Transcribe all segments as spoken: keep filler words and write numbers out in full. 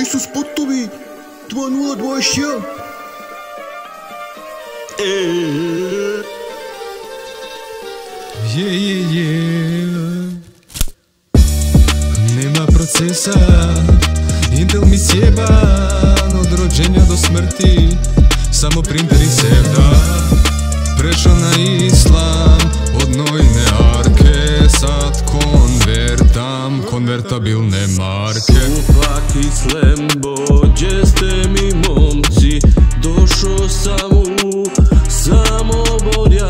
Gdje su spotovi? dva nula dvadeset jedan. Eee. Je, je, je. Nema procesa, Intel mi sjeban od rođenja do smrti. Samo printer i sevda. Prešao na islam od nojne arke. Sad konvertam konvertabilne marke. Upak i slembo, gdje ste mi momci? Došao sam u Samoborja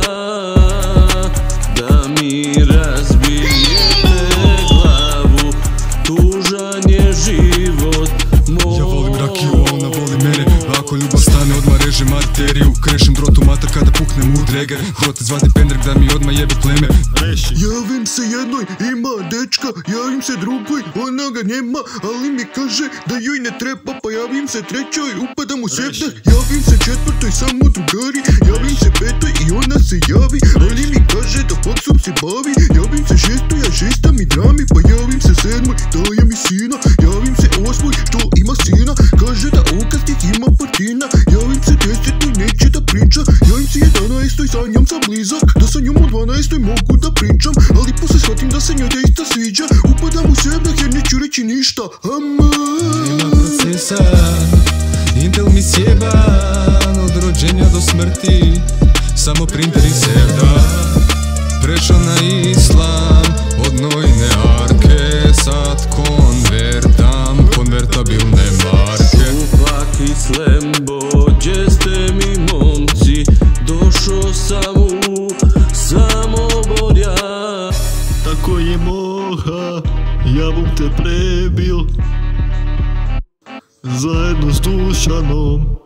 da mi razbijete glavu. Tužan je život moj. Ja volim rakiju, a ona voli mene. Ako ljubav stane, odmah režem arteriju. Krešem drotu mater kada puknem u dreger. Hrote zvati pendrek da mi odmah jebe pleme. Javim se jednoj, ima dečka. Javim se drugoj, ona ga nema. Ali mi kaže da joj ne treba. Pa javim se trećoj, upadam u sevdah. Javim se četvrtoj, samo drugari. Javim se petoj i ona se javi. Ali mi kaže da faksom se bavi. Javim se šestoj, a šesta mi drami. Pa javim se sedmoj, daje mi sina. Javim se osmoj, što ima sina. Kaže da okastih ima partina. Javim se desetoj, neće da priča. Javim se jedanaestoj, sanjam sam blizak. Da sa njom u dvanaestoj mogu da pričam. Ali posle shvatim da se njoj deista sviđa. Upadam u sevdah jer neću reći ništa. Ama. Nema procesa, Intel mi sjeban od rođenja do smrti. Samo printer i sevda. Prešao na islam od nojne arke. Sad konvertam konvertabilne marke. Upak i slembo, gdje ste mi momci? Došao sam u Samoborja. Tako je moha, ja bom te prebil zajedno s Dušanom.